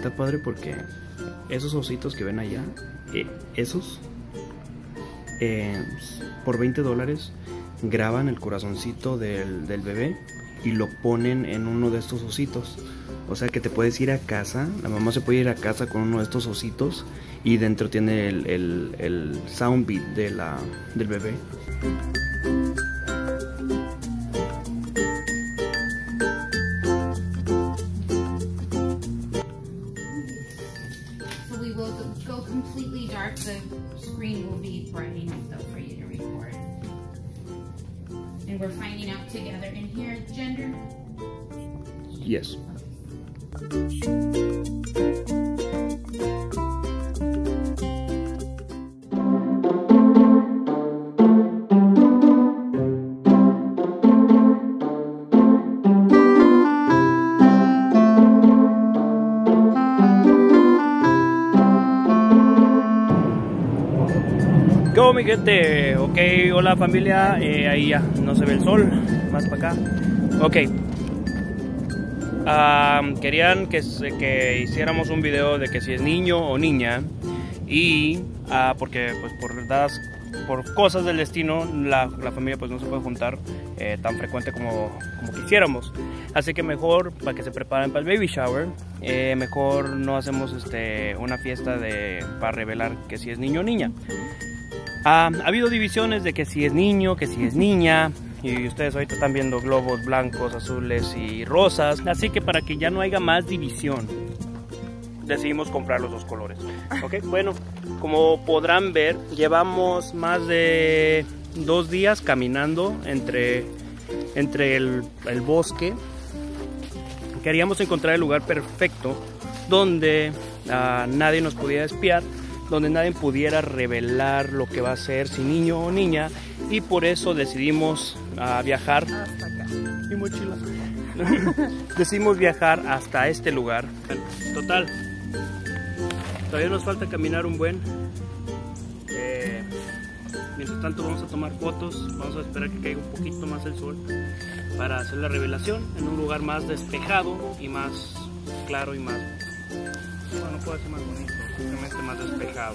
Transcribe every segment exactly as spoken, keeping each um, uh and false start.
está padre porque esos ositos que ven allá, eh, esos, eh, por veinte dólares graban el corazoncito del, del bebé y lo ponen en uno de estos ositos. O sea que te puedes ir a casa, la mamá se puede ir a casa con uno de estos ositos y dentro tiene el, el, el sound beat de la, del bebé. So we will go completely dark. The screen will be bright enough though for you to record. And we're finding out together in here gender. Yes. ¿Cómo mi gente? Ok, hola familia, eh, ahí ya no se ve el sol, más para acá. Ok. Uh, querían que, que hiciéramos un video de que si es niño o niña y uh, porque pues por dadas por cosas del destino la, la familia pues no se puede juntar eh, tan frecuente como, como quisiéramos, así que mejor para que se preparen para el baby shower, eh, mejor no hacemos este, una fiesta de, para revelar que si es niño o niña. Uh, ha habido divisiones de que si es niño, que si es niña. Y ustedes ahorita están viendo globos blancos, azules y rosas. Así que para que ya no haya más división, decidimos comprar los dos colores. Ok, bueno, como podrán ver, llevamos más de dos días caminando entre, entre el, el bosque. Queríamos encontrar el lugar perfecto donde uh, nadie nos pudiera espiar, donde nadie pudiera revelar lo que va a ser, si niño o niña, y por eso decidimos uh, viajar hasta acá. Mi mochila. Decidimos viajar hasta este lugar. Total, todavía nos falta caminar un buen. Eh, mientras tanto vamos a tomar fotos, vamos a esperar que caiga un poquito más el sol para hacer la revelación en un lugar más despejado y más claro y más, bueno, puede ser más bonito, simplemente más despejado.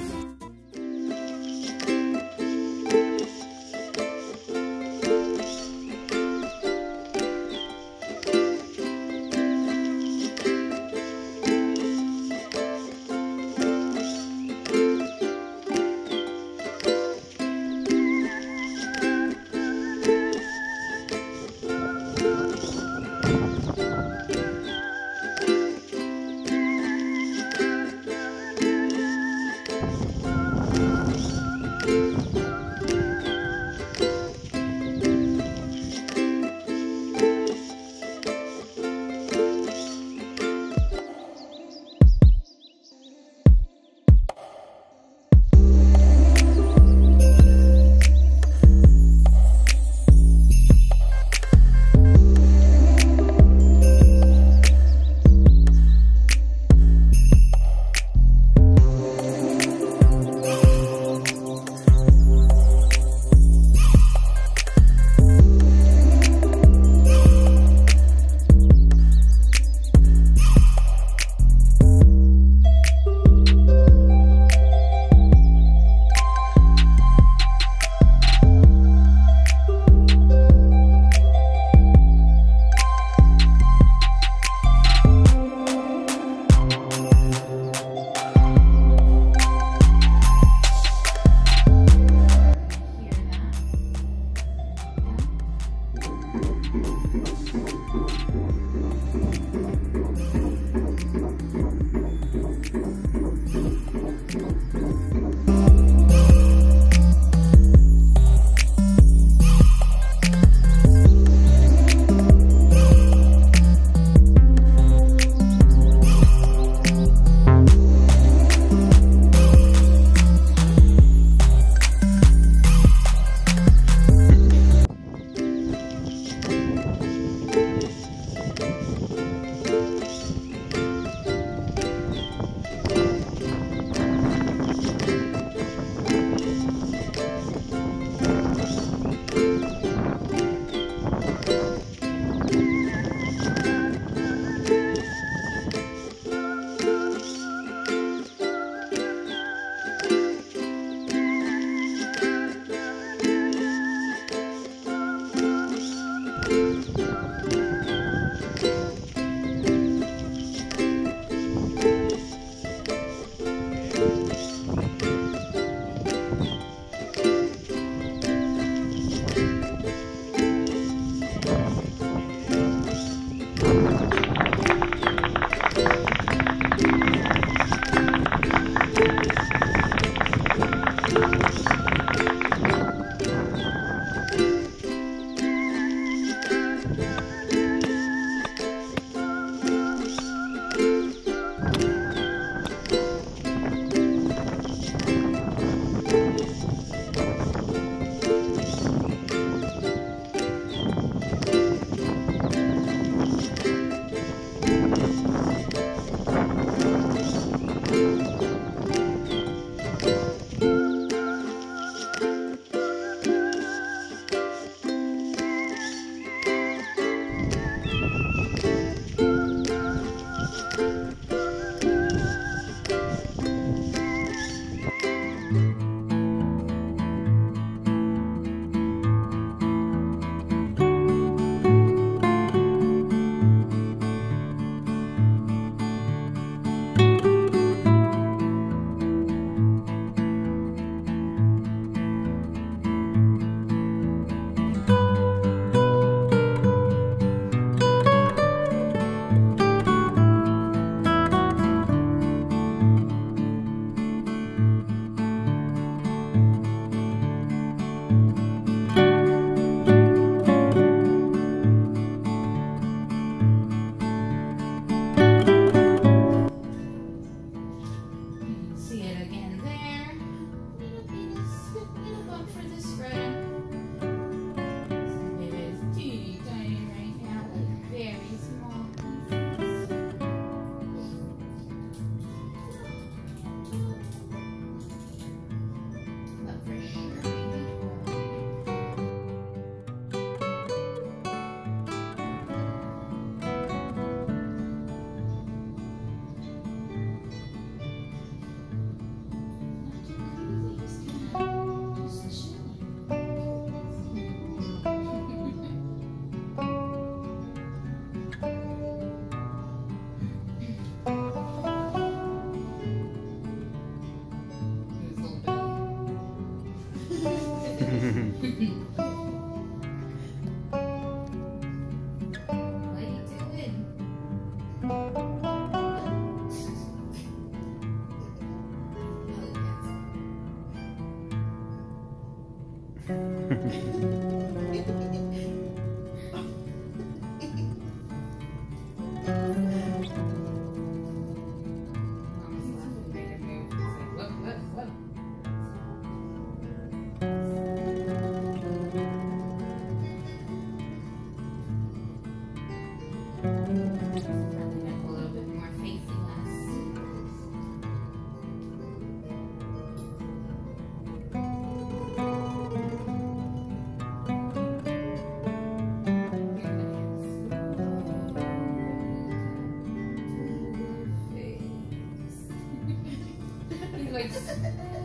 it's